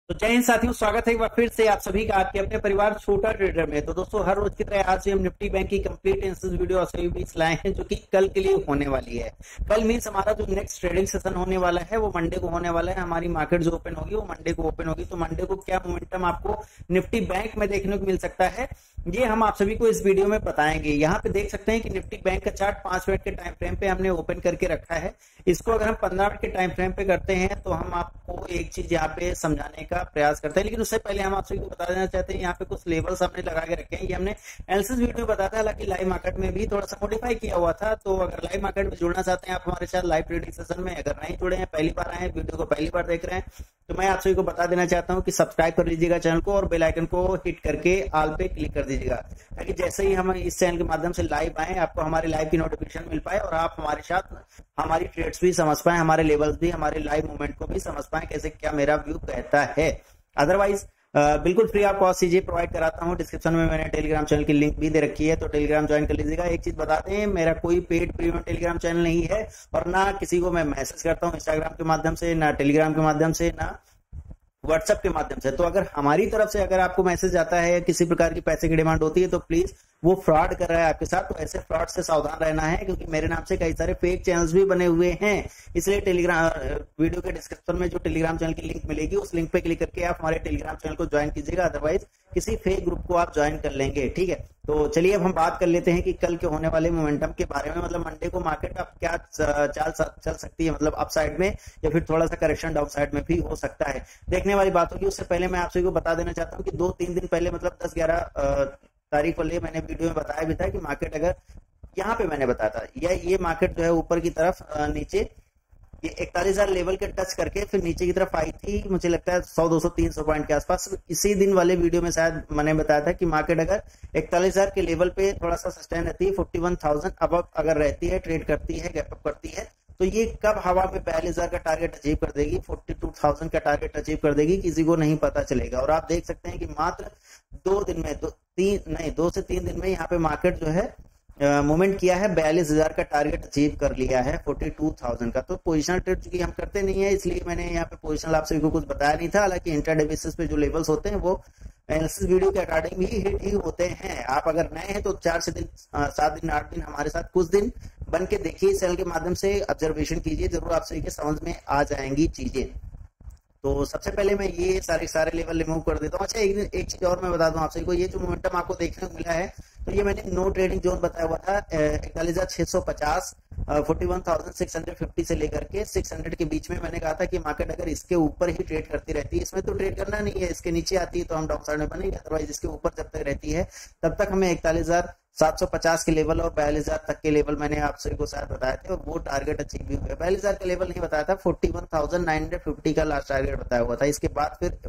तो जय हिंद साथियों, स्वागत है एक बार फिर से आप सभी का आपके अपने परिवार छोटा ट्रेडर में। तो दोस्तों, हर रोज की तरह आज से हम निफ्टी बैंक की कंप्लीट एनालिसिस वीडियो सभी बीच लाए हैं, जो कि कल के लिए होने वाली है। कल मीन्स हमारा जो नेक्स्ट ट्रेडिंग सेशन होने वाला है वो मंडे को होने वाला है। हमारी मार्केट जो ओपन होगी वो मंडे को ओपन होगी। तो मंडे को क्या मोमेंटम आपको निफ्टी बैंक में देखने को मिल सकता है, ये हम आप सभी को इस वीडियो में बताएंगे। यहाँ पे देख सकते हैं कि निफ्टी बैंक का चार्ट 5 मिनट के टाइम फ्रेम पे हमने ओपन करके रखा है। इसको अगर हम 15 मिनट के टाइम फ्रेम पे करते हैं तो हम आपको एक चीज यहाँ पे समझाने का प्रयास करते हैं, लेकिन उससे पहले हम आप सभी को बता देना चाहते हैं यहाँ पे कुछ लेवल्स हमने लगा के रखे हैं। ये हमने एनालिसिस वीडियो में बताया था, हालांकि लाइव मार्केट में भी थोड़ा सा मॉडिफाई किया हुआ था। तो अगर लाइव मार्केट में जुड़ना चाहते हैं आप हमारे साथ लाइव ट्रेडिंग सेशन में, अगर नहीं जुड़े हैं, पहली बार आए हैं, वीडियो को पहली बार देख रहे हैं, तो मैं आप सभी को बता देना चाहता हूं कि सब्सक्राइब कर लीजिएगा चैनल को और बेल आइकन को हिट करके ऑल पे क्लिक कर दीजिएगा, ताकि जैसे ही हम इस चैनल के माध्यम से लाइव आए आपको हमारे लाइव की नोटिफिकेशन मिल पाए और आप हमारे साथ हमारी ट्रेड्स भी समझ पाए, हमारे लेवल्स भी, हमारे लाइव मूवमेंट को भी समझ पाए, कैसे क्या मेरा व्यू कहता है। अदरवाइज बिल्कुल फ्री ऑफ कॉस्ट चीजें प्रोवाइड कराता हूँ। डिस्क्रिप्शन में मैंने टेलीग्राम चैनल की लिंक भी दे रखी है, तो टेलीग्राम ज्वाइन कर लीजिएगा। एक चीज बताते हैं, मेरा कोई पेड प्रीमियम टेलीग्राम चैनल नहीं है और ना किसी को मैं मैसेज करता हूँ इंस्टाग्राम के माध्यम से, ना टेलीग्राम के माध्यम से, ना व्हाट्सएप के माध्यम से। तो अगर हमारी तरफ से अगर आपको मैसेज आता है, किसी प्रकार की पैसे की डिमांड होती है, तो प्लीज वो फ्रॉड कर रहा है आपके साथ, तो ऐसे फ्रॉड से सावधान रहना है, क्योंकि मेरे नाम से कई सारे फेक चैनल्स भी बने हुए हैं। इसलिए टेलीग्राम वीडियो के डिस्क्रिप्शन में जो टेलीग्राम चैनल की लिंक मिलेगी उस लिंक पे क्लिक करके आप हमारे टेलीग्राम चैनल को ज्वाइन कीजिएगा, अदरवाइज किसी फेक ग्रुप को आप ज्वाइन कर लेंगे। ठीक है, तो चलिए अब हम बात कर लेते हैं कि कल के होने वाले मोमेंटम के बारे में। मतलब मंडे को मार्केट अब क्या चाल चल सकती है, मतलब अप साइड में या फिर थोड़ा सा करेक्शन डाउन साइड में भी हो सकता है, देखने वाली बात होगी। उससे पहले मैं आप सभी को बता देना चाहता हूँ कि 2-3 दिन पहले, मतलब 10-11 तारीख को लिए मैंने वीडियो में बताया भी था कि मार्केट अगर यहाँ पे मैंने बताया था, या ये मार्केट जो है ऊपर की तरफ नीचे ये 41,000 लेवल के टच करके फिर नीचे की तरफ आई थी, मुझे लगता है 100-200-300 पॉइंट के आसपास। इसी दिन वाले वीडियो में शायद मैंने बताया था कि मार्केट अगर 41,000 के लेवल पे थोड़ा सा सस्टेन रहती है, 41,000 अब अगर रहती है, ट्रेड करती है, गैप अप करती है, तो ये कब हवा में 42,000 का टारगेट अचीव कर देगी, 42,000 का टारगेट अचीव कर देगी, किसी को नहीं पता चलेगा। और आप देख सकते हैं कि मात्र 2 से 3 दिन में यहाँ पे मार्केट जो है मूवमेंट किया है, 42,000 का टारगेट अचीव कर लिया है 42,000 का। तो पोजिशनल ट्रेड चूंकि हम करते नहीं है, इसलिए मैंने यहाँ पे पोजिशनल आप सभी को कुछ बताया नहीं था। हालांकि इंट्राडे बेसिस पे जो लेवल्स होते हैं वो एनालिसिस वीडियो के अकॉर्डिंग ही हिट ही होते हैं। आप अगर नए हैं तो 7 दिन 8 दिन हमारे साथ कुछ दिन बन के देखिए, चैनल के माध्यम से ऑब्जर्वेशन कीजिए, जरूर आप सभी के समझ में आ जाएंगी चीजें। तो सबसे पहले मैं ये सारे लेवल रिमूव कर देता हूँ। अच्छा, एक चीज और मैं बता दूं आप सभी को, ये जो मोमेंटम आपको देखने को मिला है, तो ये मैंने नो ट्रेडिंग जोन बताया हुआ था 41,650 41,650 से लेकर के 600 के बीच में। मैंने कहा था कि मार्केट अगर इसके ऊपर ही ट्रेड करती रहती है, इसमें तो ट्रेड करना नहीं है, इसके नीचे आती है तो हम डाउन साइड में बनेंगे, अदरवाइज इसके ऊपर जब तक रहती है तब तक हमें 41,750 के लेवल और 42,000 तक के लेवल मैंने आप सभी को शायद बताए थे, और वो टारगेट अचीव भी हुआ। 42,000 का लेवल नहीं बताया था, 41,950 का लास्ट टारगेट बताया हुआ था। इसके बाद फिर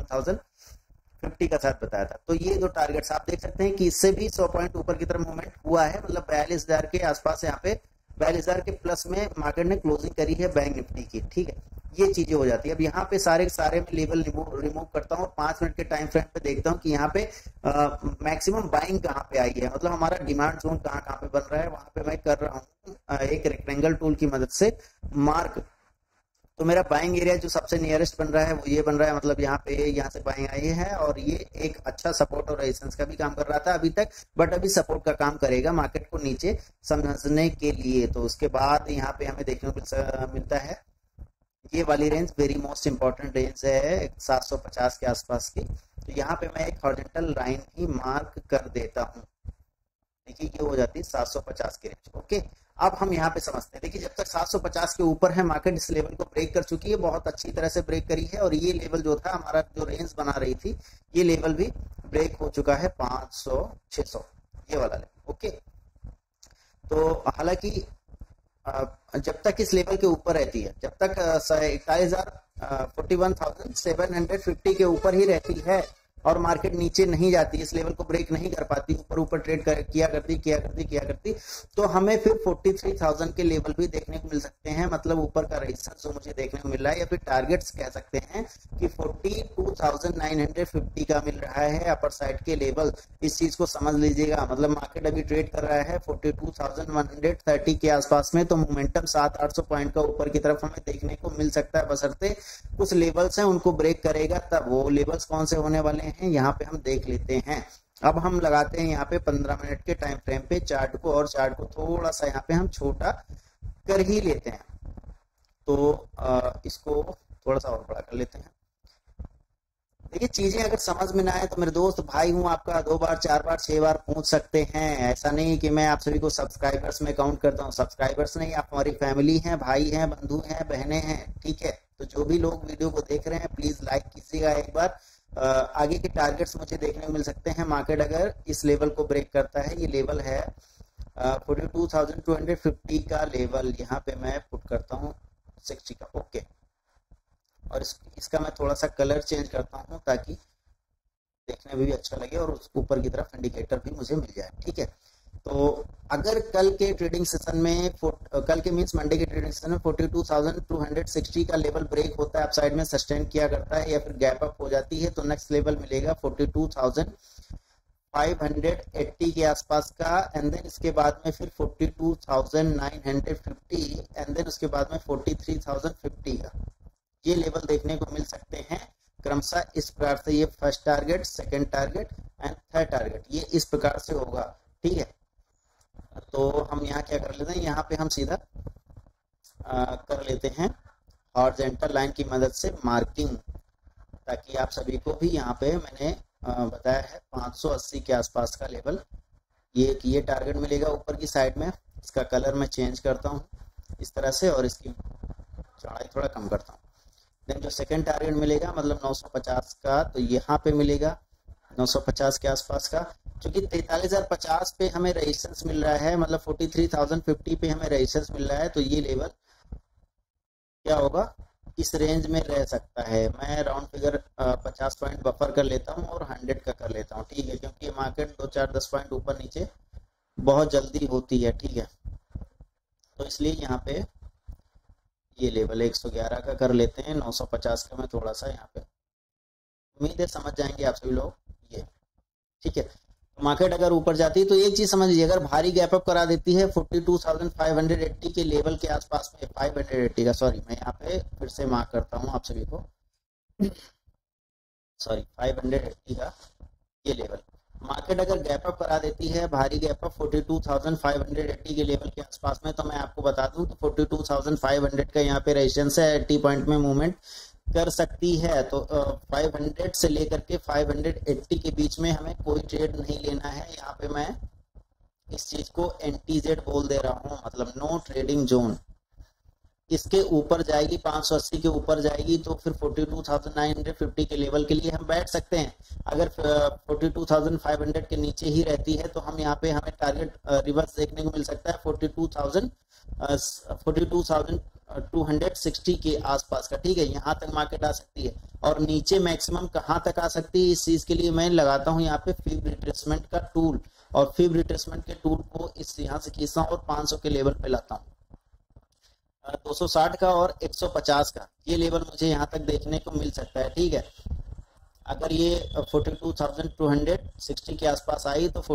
41,050 का साथ बताया था। तो ये दो टारगेट्स आप देख सकते हैं कि इससे भी 100 पॉइंट ऊपर की तरफ मूवमेंट हुआ है, मतलब 42,000 के आसपास, यहाँ पे 42,000 के प्लस में मार्केट ने क्लोजिंग करी है बैंक निफ्टी की। ठीक है, ये चीजें हो जाती है। अब यहाँ पे सारे में लेवल रिमूव करता हूँ, 5 मिनट के टाइम फ्रेम पे देखता हूँ कि यहाँ पे मैक्सिमम बाइंग कहाँ पे आई है, मतलब हमारा डिमांड जोन कहाँ पे बन रहा है। वहां पे मैं कर रहा हूँ एक रेक्टेंगल टूल की मदद से मार्क। तो मेरा बाइंग एरिया जो सबसे नियरेस्ट बन रहा है वो ये बन रहा है, मतलब यहाँ पे यहाँ से बाइंग आई है, और ये एक अच्छा सपोर्ट और रेजिस्टेंस का भी काम कर रहा था अभी तक, बट अभी सपोर्ट का काम करेगा मार्केट को नीचे समझने के लिए। तो उसके बाद यहाँ पे हमें देखने को मिलता है ये वाली range, very most important range है 750 के आसपास की। तो यहाँ पे मैं एक हॉरिजॉन्टल लाइन ही मार्क कर देता हूँ। देखिए ये हो जाती है 750 की रेंज। ओके, अब हम यहाँ पे समझते हैं। देखिए जब तक 750 के ऊपर है मार्केट, इस लेवल को ब्रेक कर चुकी है, बहुत अच्छी तरह से ब्रेक करी है, और ये लेवल जो था हमारा जो रेंज बना रही थी, ये लेवल भी ब्रेक हो चुका है 500-600, ये वाला लेवल। ओके, तो हालांकि जब तक इस लेवल के ऊपर रहती है, जब तक 41,750 के ऊपर ही रहती है, और मार्केट नीचे नहीं जाती, इस लेवल को ब्रेक नहीं कर पाती, ऊपर ऊपर ट्रेड किया करती, तो हमें फिर 43,000 के लेवल भी देखने को मिल सकते हैं, मतलब ऊपर का रेजिस्टेंस जो मुझे देखने को मिल रहा है, या फिर टारगेट्स कह सकते हैं कि 42,950 का मिल रहा है अपर साइड के लेवल। इस चीज को समझ लीजिएगा, मतलब मार्केट अभी ट्रेड कर रहा है 42,130 के आसपास में, तो मोमेंटम 700-800 पॉइंट का ऊपर की तरफ हमें देखने को मिल सकता है, बशर्ते कुछ लेवल्स हैं उनको ब्रेक करेगा। तब वो लेवल्स कौन से होने वाले हैं यहाँ पे हम देख लेते हैं। अब हम लगाते हैं यहाँ पे 15 मिनट के टाइम फ्रेम पे चार्ट को, और चार्ट को थोड़ा सा यहाँ पे हम छोटा कर ही लेते हैं, तो इसको थोड़ा सा और बड़ा कर लेते हैं। देखिए चीजें अगर समझ में ना आए तो मेरे दोस्त भाई हूँ आपका, 2 बार 4 बार 6 बार पूछ सकते हैं। ऐसा नहीं कि मैं आप सभी को सब्सक्राइबर्स में काउंट करता हूँ, सब्सक्राइबर्स नहीं, आप हमारी फैमिली हैं, भाई हैं, बंधु हैं, बहनें हैं, ठीक है। तो जो भी लोग वीडियो को देख रहे हैं प्लीज लाइक कीजिएगा एक बार। आगे के टारगेट्स मुझे देखने को मिल सकते हैं, मार्केट अगर इस लेवल को ब्रेक करता है, ये लेवल है 42,250 का लेवल, यहाँ पे मैं पुट करता हूँ 60 का, ओके। और इसका मैं थोड़ा सा कलर चेंज करता हूँ ताकि देखने में भी अच्छा लगे और उस ऊपर की तरफ इंडिकेटर भी मुझे मिल जाए, ठीक है। तो अगर कल के ट्रेडिंग सेशन में, कल के मींस मंडे के ट्रेडिंग सेशन में 42,260 का लेवल ब्रेक होता है, अपसाइड में सस्टेन किया करता है या फिर गैप अप हो जाती है, तो नेक्स्ट लेवल मिलेगा 42,580 के आसपास का, एंड देन इसके बाद में फिर 42,950, एंड देन उसके बाद में 43,050 का ये लेवल देखने को मिल सकते हैं क्रमशः। इस प्रकार से ये first target, second target and third target, ये इस प्रकार से होगा, ठीक है। तो हम यहाँ क्या कर लेते हैं, यहाँ पे हम सीधा कर लेते हैं हॉरिजॉन्टल लाइन की मदद से मार्किंग, ताकि आप सभी को भी यहाँ पे मैंने बताया है 580 के आसपास का लेवल, ये टारगेट मिलेगा ऊपर की साइड में। इसका कलर मैं चेंज करता हूँ इस तरह से, और इसकी चौड़ाई थोड़ा कम करता हूँ। देन जो सेकंड टारगेट मिलेगा मतलब 950 का, तो यहाँ पे मिलेगा 950 के आसपास का, क्योंकि 43,050 पे हमें रेजिस्टेंस मिल रहा है, मतलब 43,050 पे हमें रेजिस्टेंस मिल रहा है, तो ये लेवल क्या होगा, इस रेंज में रह सकता है। मैं राउंड फिगर 50 पॉइंट बफर कर लेता हूँ और 100 का कर लेता हूँ, ठीक है, क्योंकि मार्केट 2-4-10 पॉइंट ऊपर नीचे बहुत जल्दी होती है, ठीक है। तो इसलिए यहाँ पे ये लेवल 111 का कर लेते हैं, 950 का मैं थोड़ा सा यहाँ पे, उम्मीद है समझ जाएंगे आप सभी लोग ये, ठीक है। मार्केट अगर ऊपर जाती है तो एक चीज समझ लीजिए, अगर भारी गैप अप करा देती है 42,580 के लेवल के आसपास में, 580 का, सॉरी मैं यहाँ पे फिर से मार्क करता हूँ आप सभी को, सॉरी 580 का ये लेवल, मार्केट अगर गैप अप करा देती है, भारी गैप अप 42,580 के लेवल के आसपास में, तो मैं आपको बता दूं कि 42,500 का यहाँ पे रेजिस्टेंस है, 80 पॉइंट में मूवमेंट कर सकती है। तो 500 से लेकर के 580 के बीच में हमें कोई ट्रेड नहीं लेना है। यहाँ पे मैं इस चीज को NTZ बोल दे रहा हूँ, मतलब नो ट्रेडिंग जोन। इसके ऊपर जाएगी, 580 के ऊपर जाएगी, तो फिर 42,950 के लेवल के लिए हम बैठ सकते हैं। अगर 42,500 के नीचे ही रहती है तो हम यहाँ पे हमें टारगेट रिवर्स देखने को मिल सकता है 42,260 के आसपास का, ठीक है। यहाँ तक मार्केट आ सकती है, और नीचे मैक्सिमम कहाँ तक आ सकती है, इस चीज के लिए मैं लगाता हूँ यहाँ पे फिब रिट्रेसमेंट का टूल, और फिब रिट्रेसमेंट के टूल को इस यहाँ से खींचता हूँ और 500 के लेवल पे लाता हूँ, 260 का और 150 का ये लेवल मुझे यहाँ तक देखने को मिल सकता है, ठीक है। अगर ये 42,260 के आसपास आई तो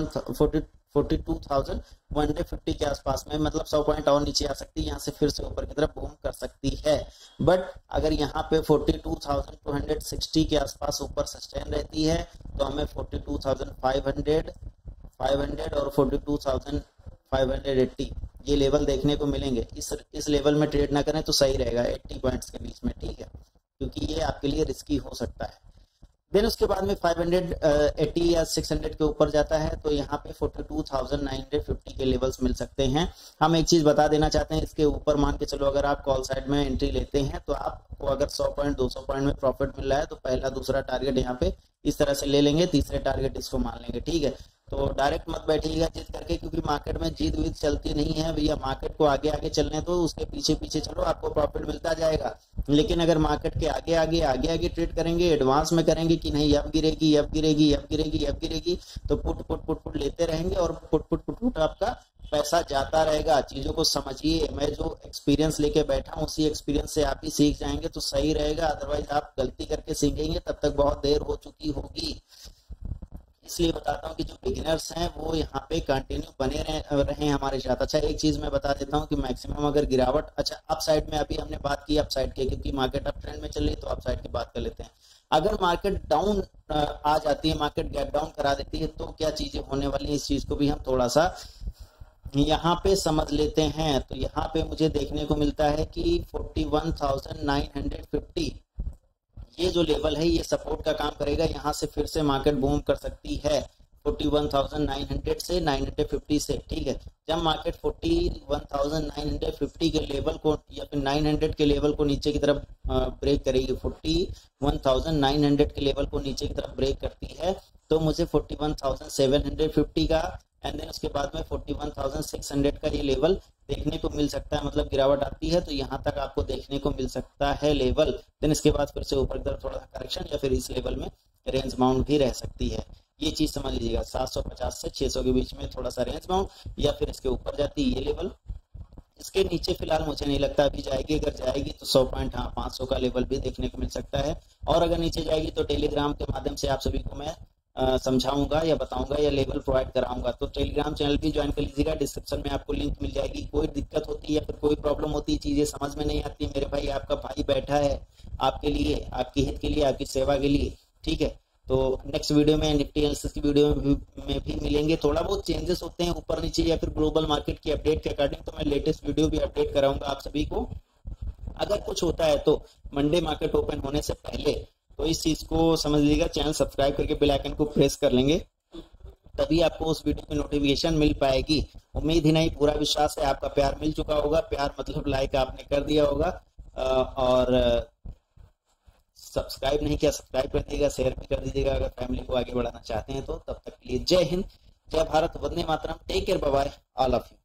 42,150 के आसपास में, मतलब 100 पॉइंट और नीचे आ सकती है, यहाँ से फिर से ऊपर की तरफ बूम कर सकती है। बट अगर यहाँ पे 42,260 के आसपास ऊपर सस्टेन रहती है तो हमें 42,500 और 42,580 ये लेवल देखने को मिलेंगे। इस लेवल में ट्रेड ना करें तो सही रहेगा 80 पॉइंट्स के बीच में, ठीक है, क्योंकि ये आपके लिए रिस्की हो सकता है। देन उसके बाद में 580 या 600 के ऊपर जाता है तो यहाँ पे 42,950 के लेवल्स मिल सकते हैं। हम एक चीज बता देना चाहते हैं, इसके ऊपर मान के चलो अगर आप कॉल साइड में एंट्री लेते हैं तो आपको अगर 100 पॉइंट 200 पॉइंट में प्रॉफिट मिल रहा है तो पहला दूसरा टारगेट यहाँ पे इस तरह से ले लेंगे, तीसरे टारगेट इसको मान लेंगे, ठीक है। तो डायरेक्ट मत बैठिएगा जीत करके, क्योंकि मार्केट में जीत वीत चलती नहीं है भैया। मार्केट को आगे आगे चलने तो उसके पीछे पीछे चलो, आपको प्रॉफिट मिलता जाएगा। लेकिन अगर मार्केट के आगे आगे आगे आगे ट्रेड करेंगे, एडवांस में करेंगे कि नहीं अब गिरेगी अब गिरेगी अब गिरेगी अब गिरेगी, तो पुट पुट पुट पुट लेते रहेंगे और पुट पुट पुट पुट आपका पैसा जाता रहेगा। चीजों को समझिए, मैं जो एक्सपीरियंस लेके बैठा हूँ उसी एक्सपीरियंस से आप ही सीख जाएंगे तो सही रहेगा, अदरवाइज आप गलती करके सीखेंगे तब तक बहुत देर हो चुकी होगी। इसलिए बताता हूँ कि जो बिगिनर्स हैं वो यहाँ पे कंटिन्यू बने रहे हमारे साथ। अच्छा एक चीज मैं बता देता हूँ कि मैक्सिमम अगर गिरावट, अच्छा अप साइड में अभी हमने बात की अप साइड की, क्योंकि मार्केट अप ट्रेंड में चल रही है तो अप साइड की बात कर लेते हैं। अगर मार्केट डाउन आ जाती है, मार्केट गैप डाउन करा देती है, तो क्या चीजें होने वाली है इस चीज को भी हम थोड़ा सा यहाँ पे समझ लेते हैं। तो यहाँ पे मुझे देखने को मिलता है कि 41,950 ये जो लेवल है ये सपोर्ट का काम करेगा, यहाँ से फिर से मार्केट बूम कर सकती है 41,900 से 950 से। ठीक है, जब मार्केट 41,950 के लेवल को या फिर 900 के लेवल को नीचे की तरफ ब्रेक करेगी, 41,900 के लेवल को नीचे की तरफ ब्रेक करती है, तो मुझे 41,750 का एंड देन उसके बाद में 41,600 का ये लेवल देखने को मिल सकता है। मतलब गिरावट आती है तो यहाँ तक आपको देखने को मिल सकता है लेवल, देन इसके बाद फिर से ऊपर की तरफ थोड़ा सा करेक्शन या फिर इस लेवल में रेंज बाउंड भी रह सकती है। ये चीज समझ लीजिएगा, 750 से 600 के बीच में थोड़ा सा रेंज बाउंड या फिर इसके ऊपर जाती है ये लेवल। इसके नीचे फिलहाल मुझे नहीं लगता अभी जाएगी, अगर जाएगी तो 100 पॉइंट, हाँ 500 का लेवल भी देखने को मिल सकता है। और अगर नीचे जाएगी तो टेलीग्राम के माध्यम से आप सभी को मैं समझाऊंगा या बताऊंगा या लेवल प्रोवाइड कराऊंगा। तो टेलीग्राम चैनल भी ज्वाइन कर लीजिएगा, डिस्क्रिप्शन में आपको लिंक मिल जाएगी। कोई दिक्कत होती है या फिर कोई प्रॉब्लम होती है, चीजें समझ में नहीं आती, मेरे भाई आपका भाई बैठा है आपके लिए, आपकी हित के लिए, आपकी सेवा के लिए। ठीक है, तो नेक्स्ट वीडियो में निफ्टी एनालिसिस की वीडियो में भी मिलेंगे। थोड़ा बहुत चेंजेस होते हैं ऊपर नीचे या फिर ग्लोबल मार्केट की अपडेट के अकॉर्डिंग, तो मैं लेटेस्ट वीडियो भी अपडेट कराऊंगा आप सभी को। अगर कुछ होता है तो मंडे मार्केट ओपन होने से पहले, तो इस चीज को समझ लीजिएगा, चैनल सब्सक्राइब करके बेल आइकन को प्रेस कर लेंगे, तभी आपको उस वीडियो की नोटिफिकेशन मिल पाएगी। उम्मीद ही नहीं, पूरा विश्वास है आपका प्यार मिल चुका होगा। प्यार मतलब लाइक आपने कर दिया होगा, और सब्सक्राइब नहीं किया सब्सक्राइब कर दीजिएगा, शेयर भी कर दीजिएगा अगर फैमिली को आगे बढ़ाना चाहते हैं तो। तब तक के लिए जय हिंद, जय भारत, वंदे मातरम, take care, bye bye all of you.